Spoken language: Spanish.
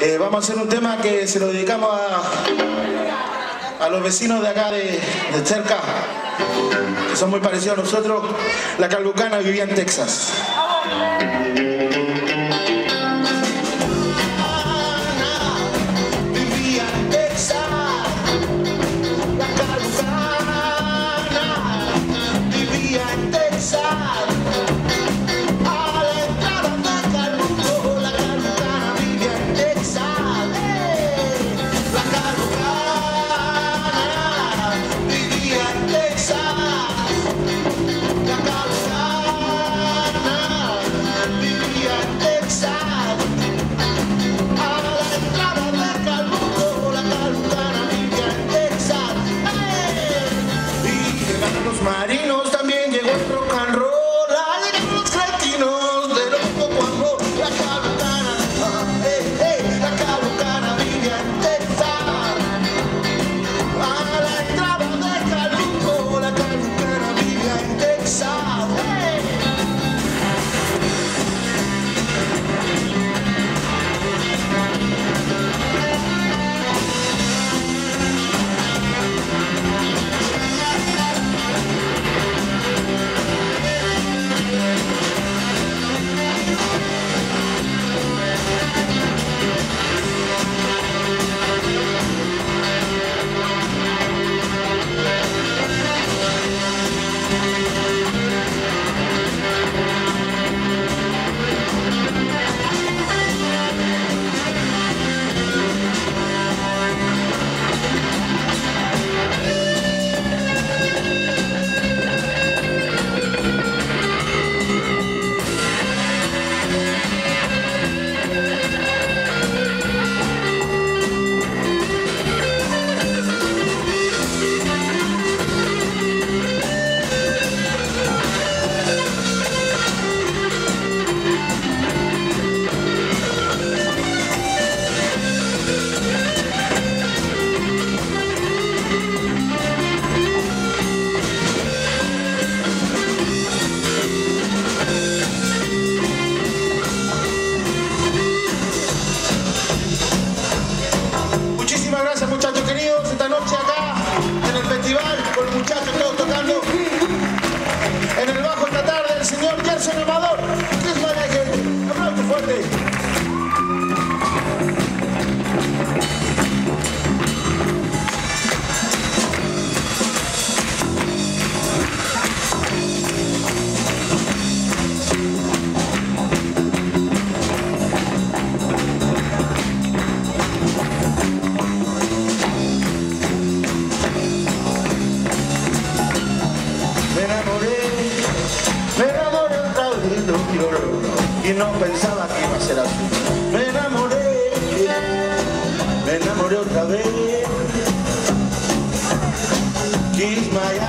Vamos a hacer un tema que se lo dedicamos a los vecinos de acá de cerca, que son muy parecidos a nosotros. La Calbucana vivía en Texas. Marinos también llegó el rock and roll, alegran los cretinos de los poco amor. La Calbucana, la Calbucana vivía en Texas. A la entrada de Calbuco, la Calbucana vivía en Texas. Gracias, muchachos queridos, esta noche acá en el festival con los muchachos todos tocando. En el bajo esta tarde el señor Gerson Amador. ¿Qué es vaya gente? Un aplauso fuerte. Me enamoré otra vez de un lloro y no pensaba que iba a ser así. Me enamoré otra vez. Kiss my